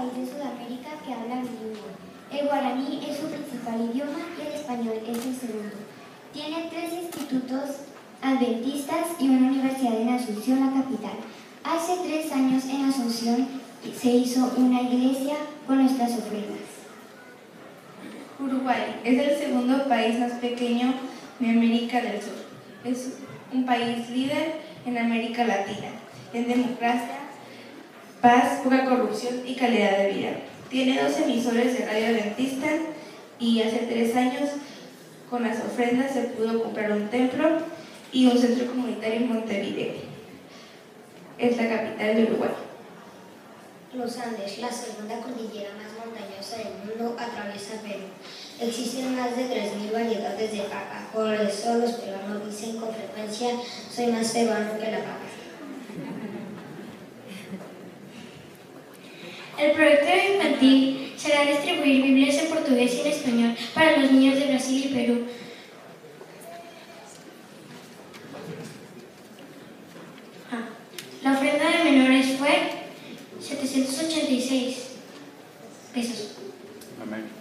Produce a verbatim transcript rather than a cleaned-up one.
país de Sudamérica que habla bilingüe. El guaraní es su principal idioma y el español es el segundo. Tiene tres institutos adventistas y una universidad en Asunción, la capital. Hace tres años en Asunción se hizo una iglesia con nuestras ofrendas. Uruguay es el segundo país más pequeño de América del Sur. Es un país líder en América Latina, en democracia, paz, poca corrupción y calidad de vida. Tiene dos emisores de radio adventista y hace tres años con las ofrendas se pudo comprar un templo y un centro comunitario en Montevideo. Es la capital de Uruguay. Los Andes, la segunda cordillera más montañosa del mundo, atraviesa Perú. Existen más de tres mil variedades de papa, por eso los peruanos dicen con frecuencia: soy más peruano que la papa. El proyecto infantil será distribuir Biblias en portugués y en español para los niños de Brasil y Perú. Ah, la ofrenda de menores fue setecientos ochenta y seis pesos. Amén.